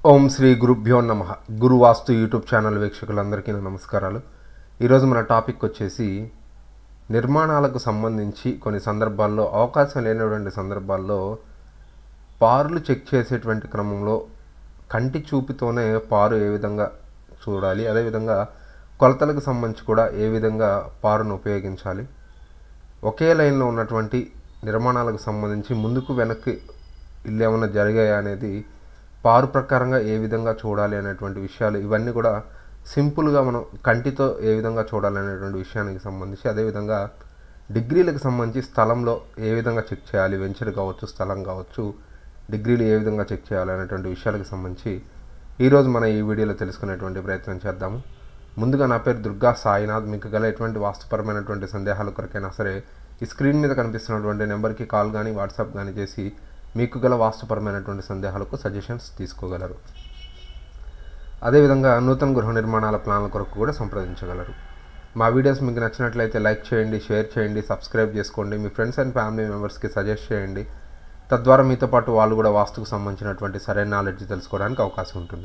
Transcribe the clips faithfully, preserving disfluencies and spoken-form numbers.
ఓం శ్రీ గురుభ్యో నమః. గురువాస్తు YouTube channel వీక్షకులందరికీ నా నమస్కారాలు. ఈరోజు మన టాపిక్ వచ్చేసి నిర్మాణాలకు సంబంధించి కొన్ని సందర్భాల్లో అవకాశం లేనటువంటి సందర్భాల్లో పారులు చెక్ చేసేటువంటి క్రమంలో కంటి చూపుతోనే పారు ఏ విధంగా చూడాలి, అదేవిధంగా కొలతలకు సంబంధించి కూడా ఏ విధంగా పారును ఉపయోగించాలి, ఒకే లైన్లో ఉన్నటువంటి నిర్మాణాలకు సంబంధించి ముందుకు వెనక్కి ఇల్లు ఏమైనా జరిగాయా అనేది పారు ప్రకారంగా ఏ విధంగా చూడాలి అనేటువంటి విషయాలు ఇవన్నీ కూడా సింపుల్గా మనం కంటితో ఏ విధంగా చూడాలి అనేటువంటి విషయానికి సంబంధించి, అదేవిధంగా డిగ్రీలకు సంబంధించి స్థలంలో ఏ విధంగా చెక్ చేయాలి, వెంచర్ కావచ్చు స్థలం కావచ్చు డిగ్రీలు ఏ విధంగా చెక్ చేయాలి అనేటువంటి విషయాలకు సంబంధించి ఈరోజు మనం ఈ వీడియోలో తెలుసుకునేటువంటి ప్రయత్నం చేద్దాము. ముందుగా నా పేరు దుర్గా సాయినాథ్. మీకు గల ఎటువంటి వాస్తుపరమైనటువంటి సందేహాల కొరకైనా సరే ఈ స్క్రీన్ మీద కనిపిస్తున్నటువంటి నెంబర్కి కాల్ కానీ వాట్సాప్ కానీ చేసి మీకు గల వాస్తుపరమైనటువంటి సందేహాలకు సజెషన్స్ తీసుకోగలరు. అదేవిధంగా నూతన గృహ నిర్మాణాల ప్లాన్ల కొరకు కూడా సంప్రదించగలరు. మా వీడియోస్ మీకు నచ్చినట్లయితే లైక్ చేయండి, షేర్ చేయండి, సబ్స్క్రైబ్ చేసుకోండి, మీ ఫ్రెండ్స్ అండ్ ఫ్యామిలీ మెంబర్స్కి సజెస్ట్ చేయండి. తద్వారా మీతో పాటు వాళ్ళు కూడా వాస్తుకు సంబంధించినటువంటి సరైన నాలెడ్జ్ తెలుసుకోవడానికి అవకాశం ఉంటుంది.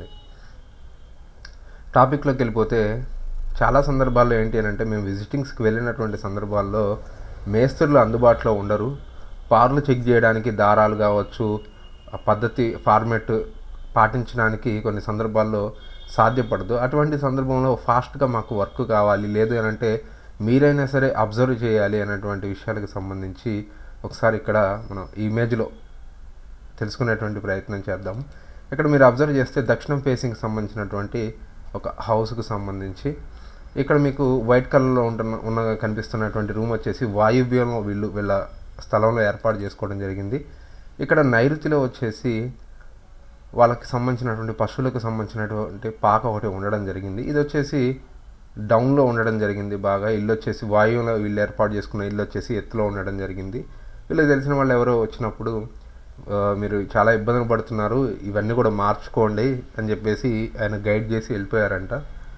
టాపిక్లోకి వెళ్ళిపోతే చాలా సందర్భాల్లో ఏంటి అని అంటే మేము విజిటింగ్స్కి వెళ్ళినటువంటి సందర్భాల్లో మేస్త్రులు అందుబాటులో ఉండరు. పార్లు చెక్ చేయడానికి దారాలు కావచ్చు పద్ధతి ఫార్మెట్ పాటించడానికి కొన్ని సందర్భాల్లో సాధ్యపడదు. అటువంటి సందర్భంలో ఫాస్ట్గా మాకు వర్క్ కావాలి, లేదు అని అంటే మీరైనా సరే అబ్జర్వ్ చేయాలి అనేటువంటి విషయాలకు సంబంధించి ఒకసారి ఇక్కడ మనం ఈ ఇమేజ్లో తెలుసుకునేటువంటి ప్రయత్నం చేద్దాము. ఇక్కడ మీరు అబ్జర్వ్ చేస్తే దక్షిణం ఫేసింగ్కి సంబంధించినటువంటి ఒక హౌస్కు సంబంధించి ఇక్కడ మీకు వైట్ కలర్లో ఉంటున్న ఉన్న కనిపిస్తున్నటువంటి రూమ్ వచ్చేసి వాయువ్యంలో వీళ్ళు వీళ్ళ స్థలంలో ఏర్పాటు చేసుకోవడం జరిగింది. ఇక్కడ నైరుతిలో వచ్చేసి వాళ్ళకి సంబంధించినటువంటి పశువులకు సంబంధించినటువంటి పాక ఒకటి ఉండడం జరిగింది. ఇది వచ్చేసి డౌన్లో ఉండడం జరిగింది. బాగా ఇల్లు వచ్చేసి వాయువులో వీళ్ళు ఏర్పాటు చేసుకున్న ఇల్లు వచ్చేసి ఎత్తులో ఉండడం జరిగింది. వీళ్ళకి తెలిసిన వాళ్ళు ఎవరో వచ్చినప్పుడు మీరు చాలా ఇబ్బందులు పడుతున్నారు, ఇవన్నీ కూడా మార్చుకోండి అని చెప్పేసి ఆయన గైడ్ చేసి వెళ్ళిపోయారంట.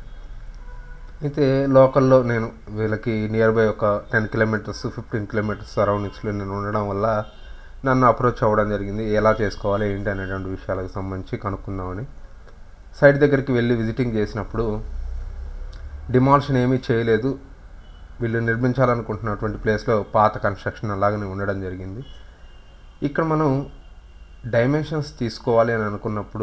అయితే లోకల్లో నేను వీళ్ళకి నియర్ బై ఒక టెన్ కిలోమీటర్స్ ఫిఫ్టీన్ కిలోమీటర్స్ సరౌండింగ్స్లో నేను ఉండడం వల్ల నన్ను అప్రోచ్ అవ్వడం జరిగింది. ఎలా చేసుకోవాలి ఏంటి అనేటువంటి విషయాలకు సంబంధించి కనుక్కుందామని సైట్ దగ్గరికి వెళ్ళి విజిటింగ్ చేసినప్పుడు డిమాలిషన్ ఏమీ చేయలేదు. వీళ్ళు నిర్మించాలనుకుంటున్నటువంటి ప్లేస్లో పాత కన్స్ట్రక్షన్ అలాగనే ఉండడం జరిగింది. ఇక్కడ మనం డైమెన్షన్స్ తీసుకోవాలి అని అనుకున్నప్పుడు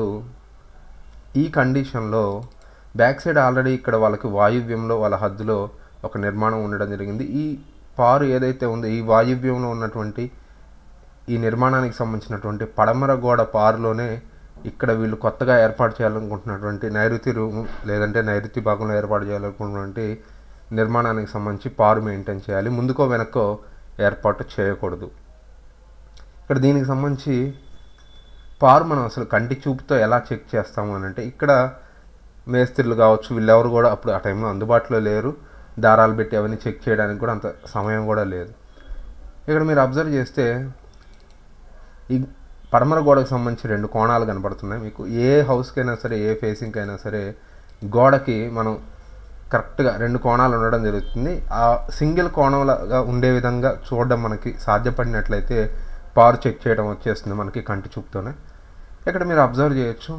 ఈ కండిషన్లో బ్యాక్ సైడ్ ఆల్రెడీ ఇక్కడ వాళ్ళకి వాయువ్యంలో వాళ్ళ హద్దులో ఒక నిర్మాణం ఉండడం జరిగింది. ఈ పారు ఏదైతే ఉందో ఈ వాయువ్యంలో ఉన్నటువంటి ఈ నిర్మాణానికి సంబంధించినటువంటి పడమర గోడ పారులోనే ఇక్కడ వీళ్ళు కొత్తగా ఏర్పాటు చేయాలనుకుంటున్నటువంటి నైరుతి రూము లేదంటే నైరుతి భాగంలో ఏర్పాటు చేయాలనుకున్నటువంటి నిర్మాణానికి సంబంధించి పారు మెయింటైన్ చేయాలి. ముందుకో వెనక్కో ఏర్పాటు చేయకూడదు. ఇక్కడ దీనికి సంబంధించి పారు మనం అసలు కంటి చూపుతో ఎలా చెక్ చేస్తాము అని అంటే ఇక్కడ మేస్త్రులు కావచ్చు వీళ్ళెవరు కూడా అప్పుడు ఆ టైంలో అందుబాటులో లేరు. దారాలు పెట్టి అవన్నీ చెక్ చేయడానికి కూడా అంత సమయం కూడా లేదు. ఇక్కడ మీరు అబ్జర్వ్ చేస్తే ఈ పడమర గోడకు సంబంధించి రెండు కోణాలు కనబడుతున్నాయి మీకు. ఏ హౌస్కైనా సరే ఏ ఫేసింగ్కి అయినా సరే గోడకి మనం కరెక్ట్గా రెండు కోణాలు ఉండడం జరుగుతుంది. ఆ సింగిల్ కోణంలాగా ఉండే విధంగా చూడడం మనకి సాధ్యపడినట్లయితే పారు చెక్ చేయడం వచ్చేస్తుంది మనకి కంటి చూపుతోనే. ఇక్కడ మీరు అబ్జర్వ్ చేయొచ్చు,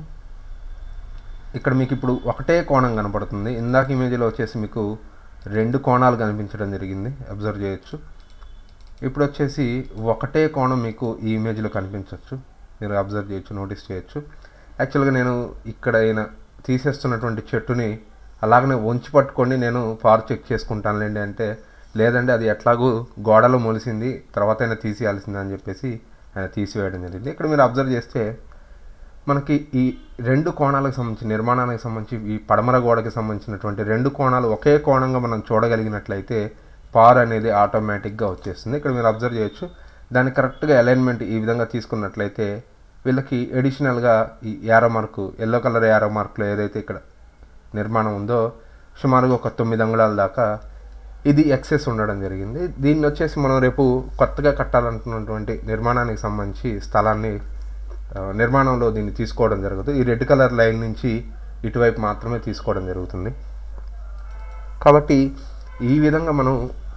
ఇక్కడ మీకు ఇప్పుడు ఒకటే కోణం కనపడుతుంది. ఇందాక ఇమేజ్లో వచ్చేసి మీకు రెండు కోణాలు కనిపించడం జరిగింది, అబ్జర్వ్ చేయొచ్చు. ఇప్పుడు వచ్చేసి ఒకటే కోణం మీకు ఈ ఇమేజ్లో కనిపించవచ్చు, మీరు అబ్జర్వ్ చేయొచ్చు, నోటీస్ చేయొచ్చు. యాక్చువల్గా నేను ఇక్కడ అయినా తీసేస్తున్నటువంటి చెట్టుని అలాగనే వంచి పట్టుకొని నేను పారు చెక్ చేసుకుంటానులేండి అంటే లేదంటే అది ఎట్లాగూ గోడలో మొలిసింది తర్వాత అయినా తీసేయాల్సింది అని చెప్పేసి ఆయన తీసివేయడం జరిగింది. ఇక్కడ మీరు అబ్జర్వ్ చేస్తే మనకి ఈ రెండు కోణాలకు సంబంధించి నిర్మాణానికి సంబంధించి ఈ పడమర గోడకి సంబంధించినటువంటి రెండు కోణాలు ఒకే కోణంగా మనం చూడగలిగినట్లయితే పార్ అనేది ఆటోమేటిక్గా వచ్చేస్తుంది. ఇక్కడ మీరు అబ్జర్వ్ చేయొచ్చు, దాన్ని కరెక్ట్గా అలైన్మెంట్ ఈ విధంగా తీసుకున్నట్లయితే వీళ్ళకి ఎడిషనల్గా ఈ arrow mark yellow colour arrow మార్కులో ఏదైతే ఇక్కడ నిర్మాణం ఉందో సుమారుగా ఒక తొమ్మిది అంగుళాల దాకా ఇది ఎక్సెస్ ఉండడం జరిగింది. దీన్ని వచ్చేసి మనం రేపు కొత్తగా కట్టాలనుకున్నటువంటి నిర్మాణానికి సంబంధించి స్థలాన్ని నిర్మాణంలో దీన్ని తీసుకోవడం జరుగుతుంది. ఈ రెడ్ కలర్ లైన్ నుంచి ఇటువైపు మాత్రమే తీసుకోవడం జరుగుతుంది. కాబట్టి ఈ విధంగా మనం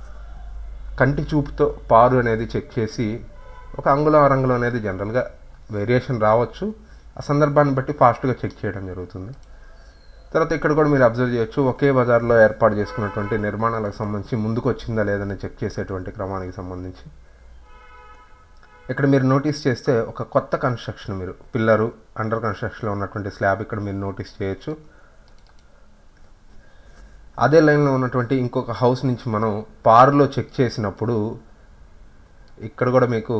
కంటి చూపుతో పారు అనేది చెక్ చేసి ఒక అంగుళం అరంగుళం అనేది జనరల్గా వేరియేషన్ రావచ్చు. ఆ సందర్భాన్ని బట్టి ఫాస్ట్గా చెక్ చేయడం జరుగుతుంది. తర్వాత ఇక్కడ కూడా మీరు అబ్జర్వ్ చేయొచ్చు, ఒకే బజార్లో ఏర్పాటు చేసుకున్నటువంటి నిర్మాణాలకు సంబంధించి ముందుకు వచ్చిందా లేదని చెక్ చేసేటువంటి క్రమానికి సంబంధించి ఇక్కడ మీరు నోటీస్ చేస్తే ఒక కొత్త కన్స్ట్రక్షన్, మీరు పిల్లరు అండర్ కన్స్ట్రక్షన్లో ఉన్నటువంటి స్లాబ్ ఇక్కడ మీరు నోటీస్ చేయొచ్చు. అదే లైన్లో ఉన్నటువంటి ఇంకొక హౌస్ నుంచి మనం పారులో చెక్ చేసినప్పుడు ఇక్కడ కూడా మీకు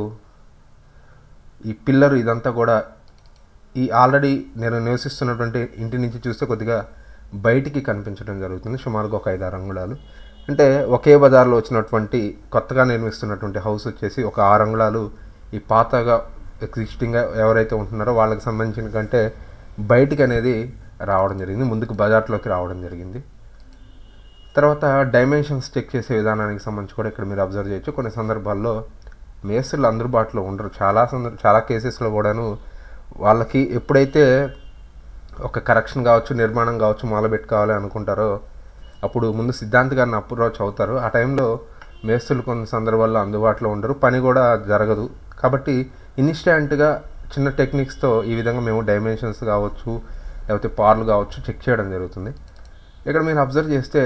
ఈ పిల్లరు ఇదంతా కూడా ఈ ఆల్రెడీ నేను నివసిస్తున్నటువంటి ఇంటి నుంచి చూస్తే కొద్దిగా బయటికి కనిపించడం జరుగుతుంది, సుమారుగా ఒక ఐదారు అంగుళాలు. అంటే ఒకే బజార్లో వచ్చినటువంటి కొత్తగా నిర్మిస్తున్నటువంటి హౌస్ వచ్చేసి ఒక ఆరు అంగుళాలు ఈ పాతగా ఎగ్జిస్టింగ్గా ఎవరైతే ఉంటున్నారో వాళ్ళకి సంబంధించిన కంటే బయటికి అనేది రావడం జరిగింది, ముందుకు బజార్లోకి రావడం జరిగింది. తర్వాత డైమెన్షన్స్ చెక్ చేసే విధానానికి సంబంధించి కూడా ఇక్కడ మీరు అబ్జర్వ్ చేయొచ్చు. కొన్ని సందర్భాల్లో మేస్త్రులు అందుబాటులో ఉండరు, చాలా సందర్భ చాలా కేసెస్లో కూడాను వాళ్ళకి ఎప్పుడైతే ఒక కరెక్షన్ కావచ్చు, నిర్మాణం కావచ్చు మొదలుపెట్టుకోవాలి అనుకుంటారో అప్పుడు ముందు సిద్ధాంత్ గారిని అప్రోచ్ అవుతారు. ఆ టైంలో మేస్త్రులు కొన్ని సందర్భాల్లో అందుబాటులో ఉండరు, పని కూడా జరగదు. కాబట్టి ఇన్స్టాంట్గా చిన్న టెక్నిక్స్తో ఈ విధంగా మేము డైమెన్షన్స్ కావచ్చు లేకపోతే పార్లు కావచ్చు చెక్ చేయడం జరుగుతుంది. ఇక్కడ మీరు అబ్జర్వ్ చేస్తే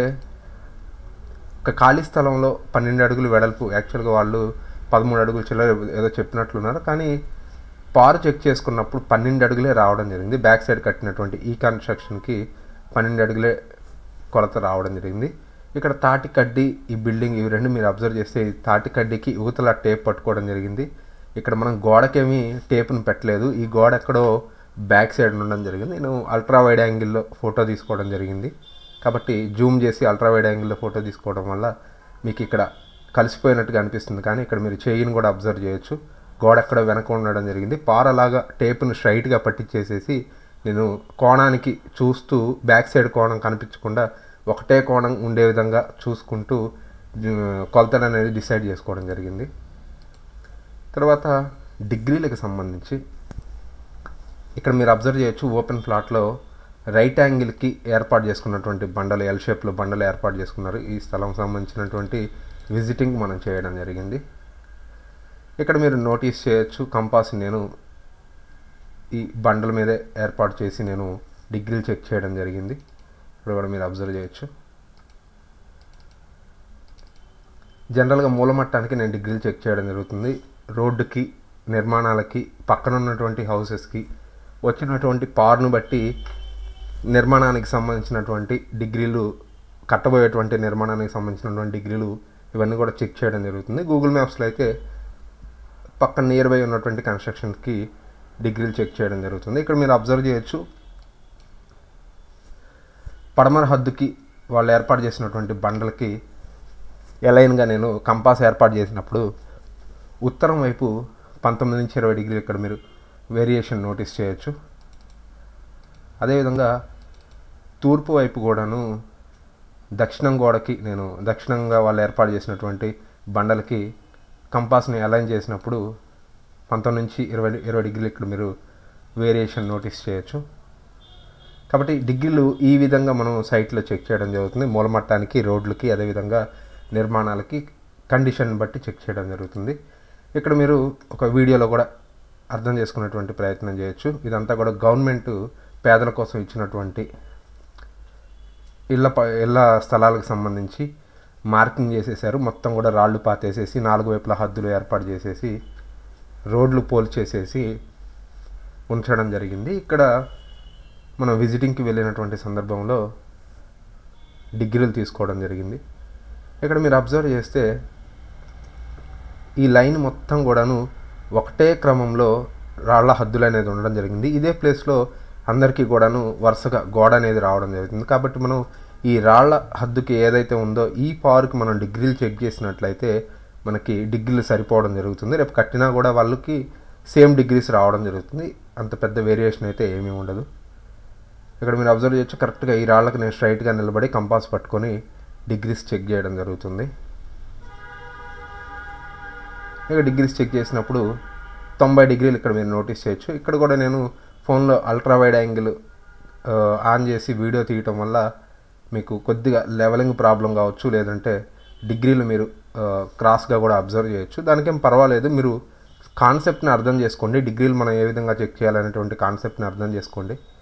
ఒక ఖాళీ స్థలంలో పన్నెండు అడుగులు వెడల్పు, యాక్చువల్గా వాళ్ళు పదమూడు అడుగులు చిల్లర ఏదో చెప్పినట్లున్నారు, కానీ పారు చెక్ చేసుకున్నప్పుడు పన్నెండు అడుగులే రావడం జరిగింది. బ్యాక్ సైడ్ కట్టినటువంటి ఈ కన్స్ట్రక్షన్కి పన్నెండు అడుగులే కొలత రావడం జరిగింది. ఇక్కడ తాటి కడ్డీ, ఈ బిల్డింగ్, ఇవి రెండు మీరు అబ్జర్వ్ చేస్తే ఈ తాటి కడ్డీకి యువతల టేప్ పట్టుకోవడం జరిగింది. ఇక్కడ మనం గోడకేమీ టేప్ను పెట్టలేదు, ఈ గోడ ఎక్కడో బ్యాక్ సైడ్ ఉండడం జరిగింది. నేను అల్ట్రా వైడ్ యాంగిల్లో ఫోటో తీసుకోవడం జరిగింది, కాబట్టి జూమ్ చేసి అల్ట్రా వైడ్ యాంగిల్లో ఫోటో తీసుకోవడం వల్ల మీకు ఇక్కడ కలిసిపోయినట్టుగా అనిపిస్తుంది. కానీ ఇక్కడ మీరు చేయిని కూడా అబ్జర్వ్ చేయొచ్చు, గోడ ఎక్కడ వెనక ఉండడం జరిగింది. పారలాగా టేపును స్ట్రైట్గా పట్టించేసేసి నేను కోణానికి చూస్తూ బ్యాక్ సైడ్ కోణం కనిపించకుండా ఒకటే కోణం ఉండే విధంగా చూసుకుంటూ కొలతలు అనేది డిసైడ్ చేసుకోవడం జరిగింది. తర్వాత డిగ్రీలకు సంబంధించి ఇక్కడ మీరు అబ్జర్వ్ చేయొచ్చు, ఓపెన్ ప్లాట్లో రైట్ యాంగిల్కి ఏర్పాటు చేసుకున్నటువంటి బండలు, ఎల్ షేప్లో బండలు ఏర్పాటు చేసుకున్నారు. ఈ స్థలం సంబంధించినటువంటి విజిటింగ్ మనం చేయడం జరిగింది. ఇక్కడ మీరు నోటీస్ చేయొచ్చు, కంపాస్ నేను ఈ బండల మీదే ఏర్పాటు చేసి నేను డిగ్రీలు చెక్ చేయడం జరిగింది. ఇక్కడ కూడా మీరు అబ్జర్వ్ చేయొచ్చు. జనరల్గా మూలమట్టానికి నేను డిగ్రీలు చెక్ చేయడం జరుగుతుంది. రోడ్డుకి, నిర్మాణాలకి, పక్కన ఉన్నటువంటి హౌసెస్కి వచ్చినటువంటి పార్ను బట్టి నిర్మాణానికి సంబంధించినటువంటి డిగ్రీలు, కట్టబోయేటువంటి నిర్మాణానికి సంబంధించినటువంటి డిగ్రీలు ఇవన్నీ కూడా చెక్ చేయడం జరుగుతుంది. గూగుల్ మ్యాప్స్లో అయితే పక్కన నియర్ బై ఉన్నటువంటి కన్స్ట్రక్షన్కి డిగ్రీలు చెక్ చేయడం జరుగుతుంది. ఇక్కడ మీరు అబ్జర్వ్ చేయొచ్చు, పడమర హద్దుకి వాళ్ళు ఏర్పాటు చేసినటువంటి బండలకి ఎలైన్గా నేను కంపాస్ ఏర్పాటు చేసినప్పుడు ఉత్తరం వైపు పంతొమ్మిది నుంచి ఇరవై డిగ్రీలు ఇక్కడ మీరు వేరియేషన్ నోటీస్ చేయొచ్చు. అదేవిధంగా తూర్పు వైపు కూడాను దక్షిణం గోడకి నేను దక్షిణంగా వాళ్ళు ఏర్పాటు చేసినటువంటి బండలకి కంపాస్ని అలైన్ చేసినప్పుడు పంతొమ్మిది నుంచి ఇరవై ఇరవై డిగ్రీలు ఇక్కడ మీరు వేరియేషన్ నోటీస్ చేయొచ్చు. కాబట్టి డిగ్రీలు ఈ విధంగా మనం సైట్లో చెక్ చేయడం జరుగుతుంది. మూలమట్టానికి, రోడ్లకి, అదేవిధంగా నిర్మాణాలకి కండిషన్ బట్టి చెక్ చేయడం జరుగుతుంది. ఇక్కడ మీరు ఒక వీడియోలో కూడా అర్థం చేసుకునేటువంటి ప్రయత్నం చేయొచ్చు. ఇదంతా కూడా గవర్నమెంట్ పేదల కోసం ఇచ్చినటువంటి ఇళ్ళ ఇళ్ళ స్థలాలకు సంబంధించి మార్కింగ్ చేసేసారు. మొత్తం కూడా రాళ్ళు పాతేసేసి నాలుగు వైపుల హద్దులు ఏర్పాటు చేసేసి రోడ్లు పోల్ చేసేసి ఉంచడం జరిగింది. ఇక్కడ మనం విజిటింగ్కి వెళ్ళినటువంటి సందర్భంలో డిగ్రీలు తీసుకోవడం జరిగింది. ఇక్కడ మీరు అబ్జర్వ్ చేస్తే ఈ లైన్ మొత్తం కూడాను ఒకటే క్రమంలో రాళ్ల హద్దులు అనేది ఉండడం జరిగింది. ఇదే ప్లేస్లో అందరికీ కూడాను వరుసగా గోడ అనేది రావడం జరుగుతుంది. కాబట్టి మనం ఈ రాళ్ల హద్దుకి ఏదైతే ఉందో ఈ పార్కి మనం డిగ్రీలు చెక్ చేసినట్లయితే మనకి డిగ్రీలు సరిపోవడం జరుగుతుంది. రేపు కట్టినా కూడా వాళ్ళకి సేమ్ డిగ్రీస్ రావడం జరుగుతుంది. అంత పెద్ద వేరియేషన్ అయితే ఏమీ ఉండదు. ఇక్కడ మీరు అబ్జర్వ్ చేయొచ్చు, కరెక్ట్గా ఈ రాళ్ళకి నేను స్ట్రైట్గా నిలబడి కంపాస్ పట్టుకొని డిగ్రీస్ చెక్ చేయడం జరుగుతుంది. ఇక డిగ్రీస్ చెక్ చేసినప్పుడు తొంభై డిగ్రీలు ఇక్కడ మీరు నోటీస్ చేయొచ్చు. ఇక్కడ కూడా నేను ఫోన్లో అల్ట్రా వైడ్ యాంగిల్ ఆన్ చేసి వీడియో తీయటం వల్ల మీకు కొద్దిగా లెవెలింగ్ ప్రాబ్లం కావచ్చు, లేదంటే డిగ్రీలు మీరు క్రాస్గా కూడా అబ్జర్వ్ చేయొచ్చు. దానికేం పర్వాలేదు, మీరు కాన్సెప్ట్ని అర్థం చేసుకోండి. డిగ్రీలు మనం ఏ విధంగా చెక్ చేయాలనేటువంటి కాన్సెప్ట్ని అర్థం చేసుకోండి.